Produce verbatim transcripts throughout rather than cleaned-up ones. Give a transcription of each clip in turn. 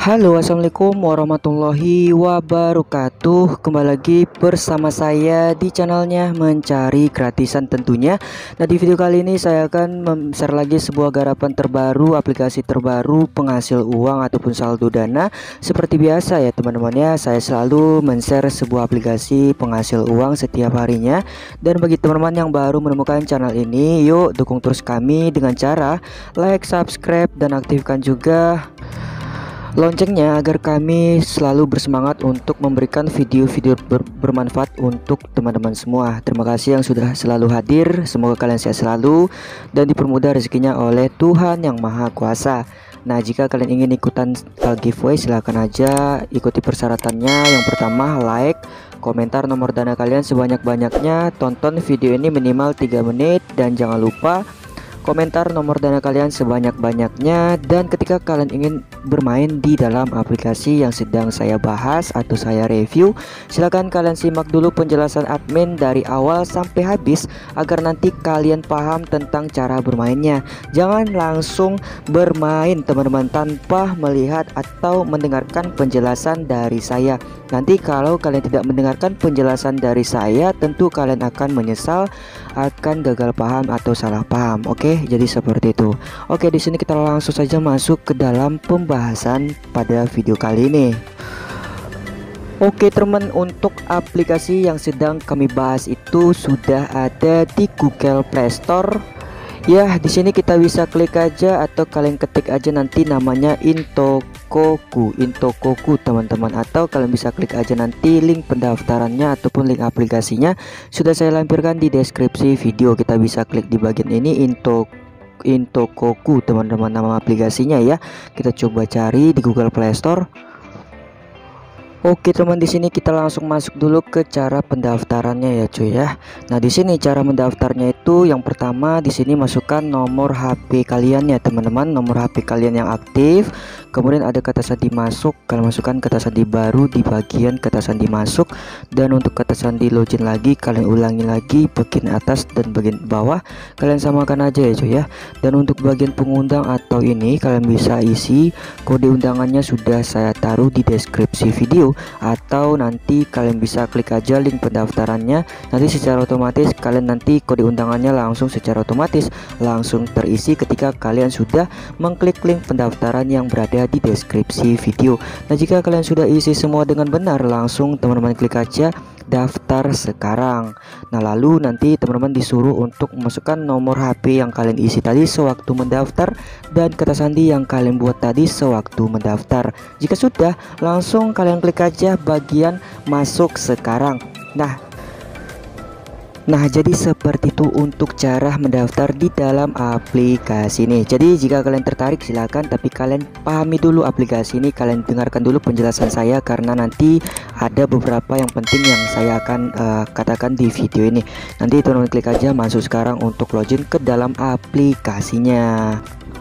Halo, assalamualaikum warahmatullahi wabarakatuh. Kembali lagi bersama saya di channelnya Mencari Gratisan tentunya. Nah, di video kali ini saya akan share lagi sebuah garapan terbaru, aplikasi terbaru penghasil uang ataupun saldo dana. Seperti biasa ya teman-teman ya, saya selalu men-share sebuah aplikasi penghasil uang setiap harinya. Dan bagi teman-teman yang baru menemukan channel ini, yuk dukung terus kami dengan cara like, subscribe, dan aktifkan juga loncengnya agar kami selalu bersemangat untuk memberikan video-video ber bermanfaat untuk teman-teman semua. Terima kasih yang sudah selalu hadir. Semoga kalian sehat selalu dan dipermudah rezekinya oleh Tuhan yang Maha Kuasa. Nah, jika kalian ingin ikutan uh, giveaway, silahkan aja ikuti persyaratannya. Yang pertama, like, komentar nomor dana kalian sebanyak-banyaknya, tonton video ini minimal tiga menit, dan jangan lupa komentar nomor dana kalian sebanyak-banyaknya. Dan ketika kalian ingin bermain di dalam aplikasi yang sedang saya bahas atau saya review, silahkan kalian simak dulu penjelasan admin dari awal sampai habis agar nanti kalian paham tentang cara bermainnya. Jangan langsung bermain teman-teman tanpa melihat atau mendengarkan penjelasan dari saya. Nanti kalau kalian tidak mendengarkan penjelasan dari saya, tentu kalian akan menyesal, akan gagal paham atau salah paham. Oke, jadi seperti itu. Oke, di sini kita langsung saja masuk ke dalam pembahasan pada video kali ini. Oke teman, untuk aplikasi yang sedang kami bahas itu sudah ada di Google Play Store. Ya, di sini kita bisa klik aja atau kalian ketik aja nanti namanya Intokoku, Intokoku teman-teman, atau kalian bisa klik aja nanti link pendaftarannya ataupun link aplikasinya sudah saya lampirkan di deskripsi video. Kita bisa klik di bagian ini Into Intokoku teman-teman, nama aplikasinya ya. Kita coba cari di Google Play Store. Oke teman, di sini kita langsung masuk dulu ke cara pendaftarannya ya cuy ya. Nah, di sini cara mendaftarnya itu yang pertama di sini masukkan nomor H P kalian ya teman-teman, nomor H P kalian yang aktif. Kemudian ada kata sandi masuk, kalian masukkan kata sandi baru di bagian kata sandi masuk. Dan untuk kata sandi login lagi kalian ulangi lagi bagian atas dan bagian bawah, kalian samakan aja ya cuy ya. Dan untuk bagian pengundang atau ini kalian bisa isi kode undangannya sudah saya taruh di deskripsi video, atau nanti kalian bisa klik aja link pendaftarannya. Nanti secara otomatis kalian nanti kode undangannya langsung secara otomatis langsung terisi ketika kalian sudah mengklik link pendaftaran yang berada di deskripsi video. Nah, jika kalian sudah isi semua dengan benar, langsung teman-teman klik aja daftar sekarang. Nah, lalu nanti teman-teman disuruh untuk memasukkan nomor H P yang kalian isi tadi sewaktu mendaftar dan kata sandi yang kalian buat tadi sewaktu mendaftar. Jika sudah, langsung kalian klik aja bagian masuk sekarang. Nah, Nah jadi seperti itu untuk cara mendaftar di dalam aplikasi ini. Jadi jika kalian tertarik silahkan, tapi kalian pahami dulu aplikasi ini, kalian dengarkan dulu penjelasan saya karena nanti ada beberapa yang penting yang saya akan uh, katakan di video ini. Nanti teman-teman klik aja masuk sekarang untuk login ke dalam aplikasinya.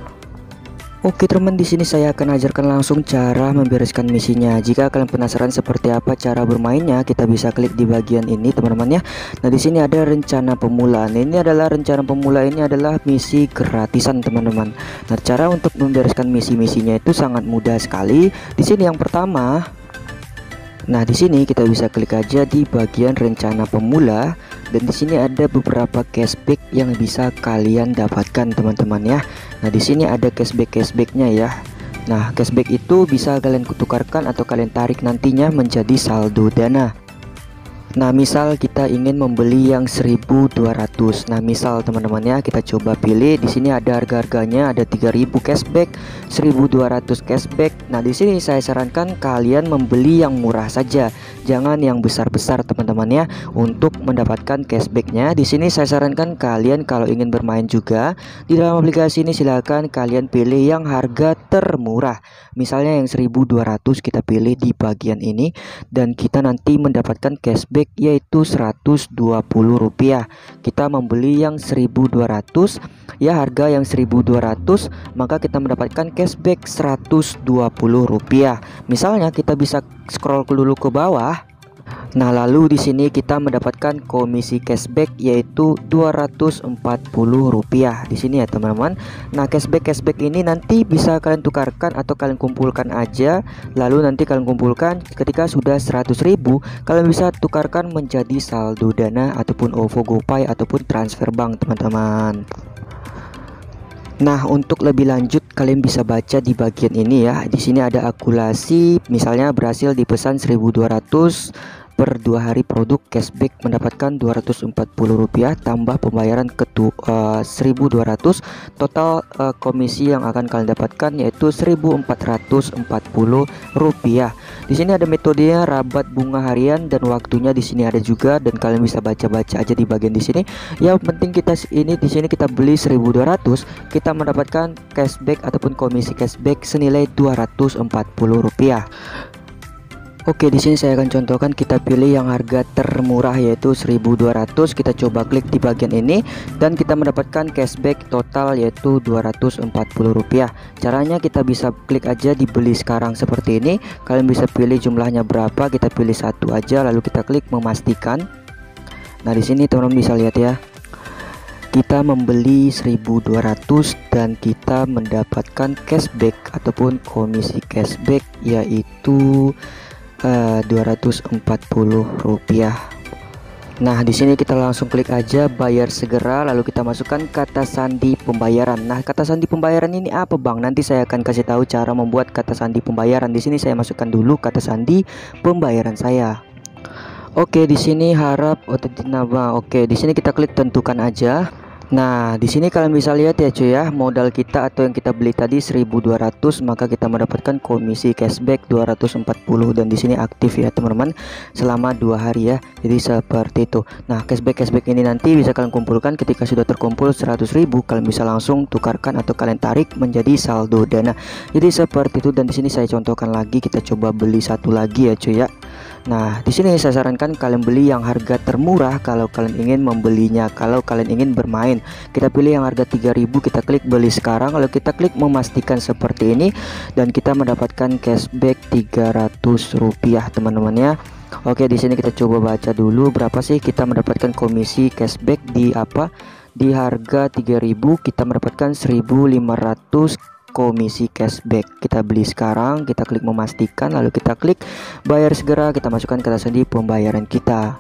Oke teman, di sini saya akan ajarkan langsung cara membereskan misinya. Jika kalian penasaran seperti apa cara bermainnya, kita bisa klik di bagian ini teman-teman ya. Nah, di sini ada rencana pemula. Nah, ini adalah rencana pemula, ini adalah misi gratisan teman-teman. Nah, cara untuk membereskan misi-misinya itu sangat mudah sekali. Di sini yang pertama, nah di sini kita bisa klik aja di bagian rencana pemula. Dan di sini ada beberapa cashback yang bisa kalian dapatkan teman-teman ya. Nah, di sini ada cashback-cashbacknya ya. Nah, cashback itu bisa kalian tukarkan atau kalian tarik nantinya menjadi saldo dana. Nah, misal kita ingin membeli yang seribu dua ratus. Nah, misal teman-teman ya, kita coba pilih. Di sini ada harga-harganya, ada tiga ribu cashback, seribu dua ratus cashback. Nah, di sini saya sarankan kalian membeli yang murah saja, jangan yang besar-besar teman-teman ya. Untuk mendapatkan cashbacknya, di sini saya sarankan kalian kalau ingin bermain juga di dalam aplikasi ini, silahkan kalian pilih yang harga termurah. Misalnya yang seribu dua ratus kita pilih di bagian ini, dan kita nanti mendapatkan cashback yaitu seratus dua puluh rupiah. Kita membeli yang seribu dua ratus ya, harga yang seribu dua ratus, maka kita mendapatkan cashback seratus dua puluh rupiah. Misalnya kita bisa scroll dulu ke bawah. Nah, lalu di sini kita mendapatkan komisi cashback yaitu dua ratus empat puluh rupiah di sini ya teman-teman. Nah, cashback cashback ini nanti bisa kalian tukarkan atau kalian kumpulkan aja. Lalu nanti kalian kumpulkan ketika sudah seratus ribu, kalian bisa tukarkan menjadi saldo Dana ataupun OVO, GoPay ataupun transfer bank teman-teman. Nah, untuk lebih lanjut kalian bisa baca di bagian ini ya. Di sini ada akumulasi, misalnya berhasil dipesan seribu dua ratus per dua hari produk cashback mendapatkan dua ratus empat puluh rupiah tambah pembayaran ke uh, seribu dua ratus, total uh, komisi yang akan kalian dapatkan yaitu seribu empat ratus empat puluh rupiah. Di sini ada metodenya rabat bunga harian dan waktunya di sini ada juga, dan kalian bisa baca-baca aja di bagian di sini. Yang penting kita ini di sini kita beli seribu dua ratus, kita mendapatkan cashback ataupun komisi cashback senilai dua ratus empat puluh rupiah. Oke, di sini saya akan contohkan, kita pilih yang harga termurah yaitu seribu dua ratus. Kita coba klik di bagian ini dan kita mendapatkan cashback total yaitu dua ratus empat puluh rupiah. Caranya kita bisa klik aja di beli sekarang seperti ini. Kalian bisa pilih jumlahnya berapa, kita pilih satu aja lalu kita klik memastikan. Nah, di sini teman-teman bisa lihat ya. Kita membeli seribu dua ratus dan kita mendapatkan cashback ataupun komisi cashback yaitu Uh, dua ratus empat puluh rupiah. Nah, di sini kita langsung klik aja bayar segera, lalu kita masukkan kata sandi pembayaran. Nah, kata sandi pembayaran ini apa Bang? Nanti saya akan kasih tahu cara membuat kata sandi pembayaran. Di sini saya masukkan dulu kata sandi pembayaran saya. Oke, di sini harap otentik nama. Oke, di sini kita klik tentukan aja. Nah, di sini kalian bisa lihat ya cuy ya, modal kita atau yang kita beli tadi seribu dua ratus, maka kita mendapatkan komisi cashback dua ratus empat puluh, dan di sini aktif ya teman-teman selama dua hari ya. Jadi seperti itu. Nah, cashback cashback ini nanti bisa kalian kumpulkan ketika sudah terkumpul seratus ribu, kalian bisa langsung tukarkan atau kalian tarik menjadi saldo Dana. Jadi seperti itu, dan di sini saya contohkan lagi, kita coba beli satu lagi ya cuy ya. Nah, di sini saya sarankan kalian beli yang harga termurah kalau kalian ingin membelinya. Kalau kalian ingin bermain, kita pilih yang harga tiga ribu, kita klik beli sekarang, lalu kita klik memastikan seperti ini, dan kita mendapatkan cashback tiga ratus rupiah teman-teman ya. Oke, di sini kita coba baca dulu berapa sih kita mendapatkan komisi cashback di apa? Di harga tiga ribu kita mendapatkan seribu lima ratus komisi cashback. Kita beli sekarang, kita klik memastikan, lalu kita klik bayar segera, kita masukkan kata sandi pembayaran kita.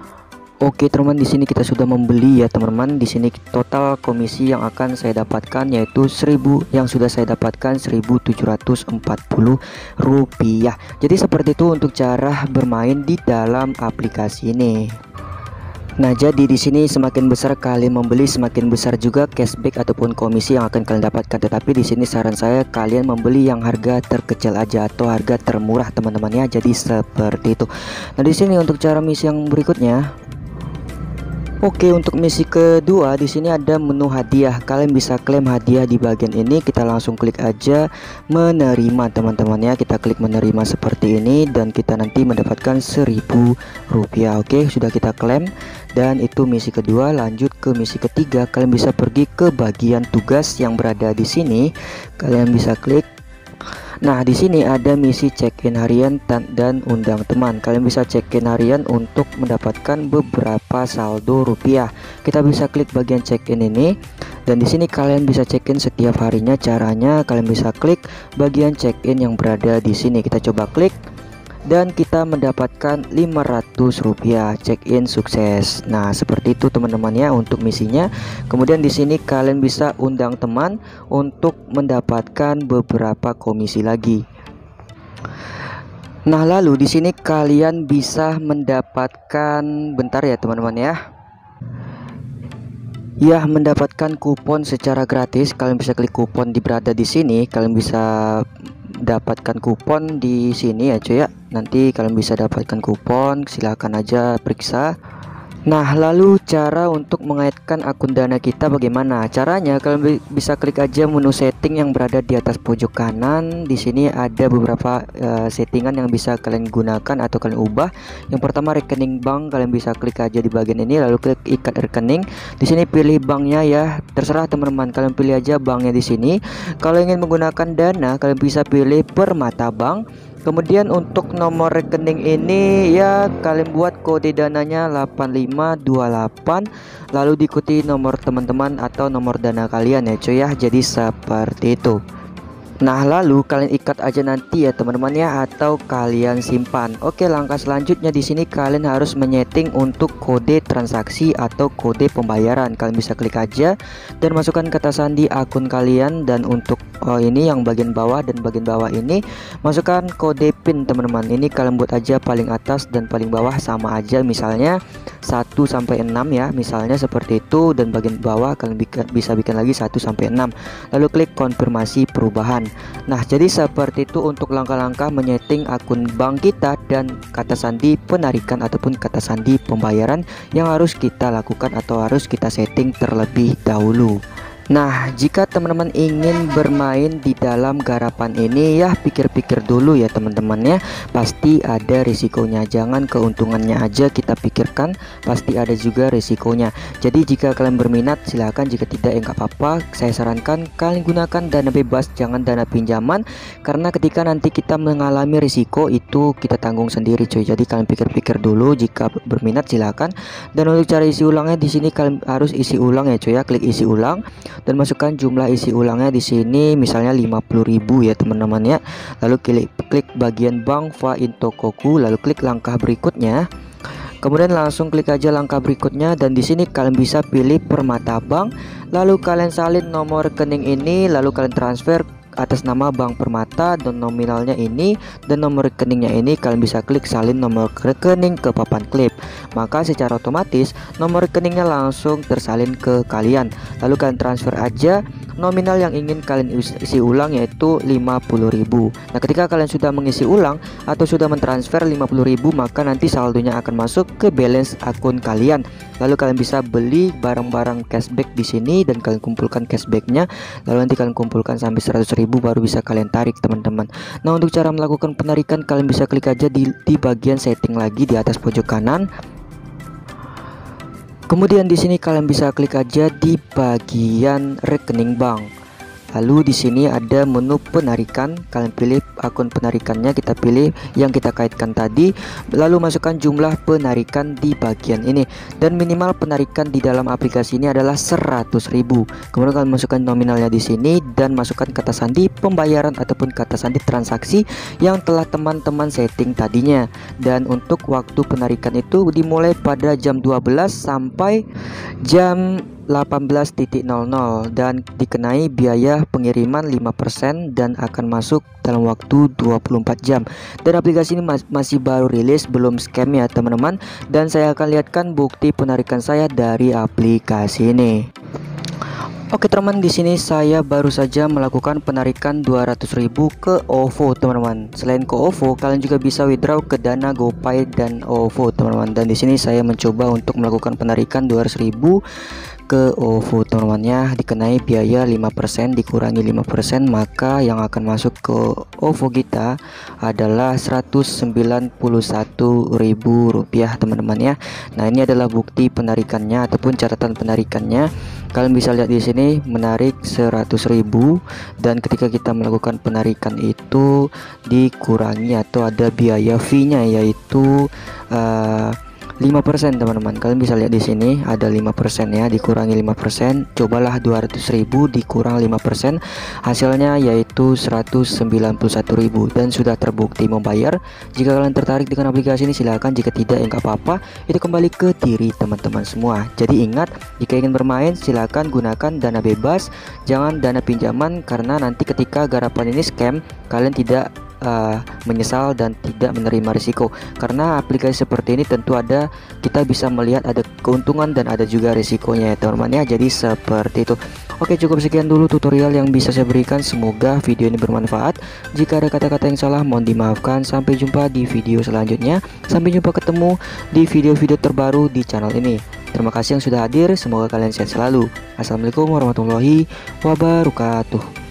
Oke teman-teman, di sini kita sudah membeli ya teman-teman. Di sini total komisi yang akan saya dapatkan yaitu seribu, yang sudah saya dapatkan seribu tujuh ratus empat puluh rupiah. Jadi seperti itu untuk cara bermain di dalam aplikasi ini. Nah, jadi di sini semakin besar kalian membeli, semakin besar juga cashback ataupun komisi yang akan kalian dapatkan. Tetapi di sini saran saya kalian membeli yang harga terkecil aja atau harga termurah teman-teman ya. Jadi seperti itu. Nah, di sini untuk cara misi yang berikutnya. Oke, untuk misi kedua di sini ada menu hadiah. Kalian bisa klaim hadiah di bagian ini. Kita langsung klik aja menerima teman-teman ya. Kita klik menerima seperti ini dan kita nanti mendapatkan seribu rupiah. Oke, sudah kita klaim. Dan itu misi kedua. Lanjut ke misi ketiga. Kalian bisa pergi ke bagian tugas yang berada di sini. Kalian bisa klik. Nah, di sini ada misi check-in harian dan undang teman. Kalian bisa check-in harian untuk mendapatkan beberapa saldo rupiah. Kita bisa klik bagian check-in ini, dan di sini kalian bisa check-in setiap harinya. Caranya kalian bisa klik bagian check-in yang berada di sini. Kita coba klik. Dan kita mendapatkan lima ratus rupiah, check-in sukses. Nah, seperti itu teman-teman ya untuk misinya. Kemudian di sini kalian bisa undang teman untuk mendapatkan beberapa komisi lagi. Nah, lalu di sini kalian bisa mendapatkan, bentar ya teman-teman ya. Ya, mendapatkan kupon secara gratis. Kalian bisa klik kupon di berada di sini. Kalian bisa dapatkan kupon di sini ya cuy ya. Nanti kalian bisa dapatkan kupon, silahkan aja periksa. Nah, lalu cara untuk mengaitkan akun Dana kita bagaimana? Caranya kalian bisa klik aja menu setting yang berada di atas pojok kanan. Di sini ada beberapa uh, settingan yang bisa kalian gunakan atau kalian ubah. Yang pertama rekening bank, kalian bisa klik aja di bagian ini lalu klik ikat rekening. Di sini pilih banknya ya, terserah teman-teman, kalian pilih aja banknya di sini. Kalau ingin menggunakan Dana, kalian bisa pilih Permata Bank. Kemudian untuk nomor rekening ini ya kalian buat kode dananya delapan lima dua delapan, lalu diikuti nomor teman-teman atau nomor dana kalian ya cuy ya. Jadi seperti itu. Nah lalu kalian ikat aja nanti ya teman-teman ya, atau kalian simpan. Oke, langkah selanjutnya di sini kalian harus menyeting untuk kode transaksi atau kode pembayaran. Kalian bisa klik aja dan masukkan kata sandi akun kalian, dan untuk oh, ini yang bagian bawah dan bagian bawah ini masukkan kode PIN teman-teman. Ini kalian buat aja paling atas dan paling bawah sama aja, misalnya satu sampai enam ya, misalnya seperti itu, dan bagian bawah kalian bisa bikin lagi satu sampai enam. Lalu klik konfirmasi perubahan. Nah jadi seperti itu untuk langkah-langkah menyeting akun bank kita dan kata sandi penarikan ataupun kata sandi pembayaran yang harus kita lakukan atau harus kita setting terlebih dahulu. Nah jika teman-teman ingin bermain di dalam garapan ini ya pikir-pikir dulu ya teman-teman ya, pasti ada risikonya. Jangan keuntungannya aja kita pikirkan, pasti ada juga risikonya. Jadi jika kalian berminat silahkan, jika tidak ya nggak apa-apa. Saya sarankan kalian gunakan dana bebas, jangan dana pinjaman, karena ketika nanti kita mengalami risiko itu kita tanggung sendiri cuy. Jadi kalian pikir-pikir dulu, jika berminat silahkan. Dan untuk cara isi ulangnya di sini kalian harus isi ulang ya cuy ya, klik isi ulang dan masukkan jumlah isi ulangnya di sini misalnya lima puluh ribu ya teman-teman ya. Lalu klik klik bagian bank Fa Intokoku, lalu klik langkah berikutnya. Kemudian langsung klik aja langkah berikutnya, dan di sini kalian bisa pilih permata bank. Lalu kalian salin nomor rekening ini, lalu kalian transfer atas nama Bank Permata dan nominalnya ini, dan nomor rekeningnya ini kalian bisa klik salin nomor rekening ke papan klip. Maka secara otomatis nomor rekeningnya langsung tersalin ke kalian. Lalu kalian transfer aja nominal yang ingin kalian isi ulang, yaitu lima puluh ribu. Nah ketika kalian sudah mengisi ulang atau sudah mentransfer lima puluh ribu, maka nanti saldonya akan masuk ke balance akun kalian. Lalu kalian bisa beli barang-barang cashback di sini dan kalian kumpulkan cashbacknya. Lalu nanti kalian kumpulkan sampai seratus ribu baru bisa kalian tarik teman-teman. Nah untuk cara melakukan penarikan kalian bisa klik aja di, di bagian setting lagi di atas pojok kanan. Kemudian di sini kalian bisa klik aja di bagian rekening bank. Lalu di sini ada menu penarikan, kalian pilih akun penarikannya, kita pilih yang kita kaitkan tadi, lalu masukkan jumlah penarikan di bagian ini, dan minimal penarikan di dalam aplikasi ini adalah seratus ribu. Kemudian kalian masukkan nominalnya di sini dan masukkan kata sandi pembayaran ataupun kata sandi transaksi yang telah teman-teman setting tadinya. Dan untuk waktu penarikan itu dimulai pada jam dua belas sampai jam delapan belas nol nol dan dikenai biaya pengiriman lima persen dan akan masuk dalam waktu dua puluh empat jam. Dan aplikasi ini mas masih baru rilis, belum scam ya teman-teman, dan saya akan lihatkan bukti penarikan saya dari aplikasi ini. Oke teman, di sini saya baru saja melakukan penarikan dua ratus ribu ke OVO teman-teman. Selain ke OVO, kalian juga bisa withdraw ke Dana, GoPay dan OVO teman-teman. Dan di sini saya mencoba untuk melakukan penarikan dua ratus ribu ke OVO teman-teman ya, dikenai biaya lima persen, dikurangi lima persen, maka yang akan masuk ke OVO kita adalah seratus sembilan puluh satu ribu rupiah teman-teman ya. Nah ini adalah bukti penarikannya ataupun catatan penarikannya. Kalian bisa lihat di sini menarik seratus ribu, dan ketika kita melakukan penarikan itu dikurangi atau ada biaya fee-nya yaitu uh, lima persen teman-teman. Kalian bisa lihat di sini ada lima persen ya, dikurangi lima persen. Cobalah dua ratus ribu dikurang lima persen, hasilnya yaitu seratus sembilan puluh satu ribu, dan sudah terbukti membayar. Jika kalian tertarik dengan aplikasi ini silahkan, jika tidak ya nggak apa-apa, itu kembali ke diri teman-teman semua. Jadi ingat, jika ingin bermain silahkan gunakan dana bebas, jangan dana pinjaman, karena nanti ketika garapan ini scam kalian tidak Uh, menyesal dan tidak menerima risiko. Karena aplikasi seperti ini tentu ada, kita bisa melihat ada keuntungan dan ada juga risikonya ya teman-teman ya. Jadi seperti itu. Oke, cukup sekian dulu tutorial yang bisa saya berikan. Semoga video ini bermanfaat. Jika ada kata-kata yang salah mohon dimaafkan. Sampai jumpa di video selanjutnya. Sampai jumpa ketemu di video-video terbaru di channel ini. Terima kasih yang sudah hadir. Semoga kalian sehat selalu. Assalamualaikum warahmatullahi wabarakatuh.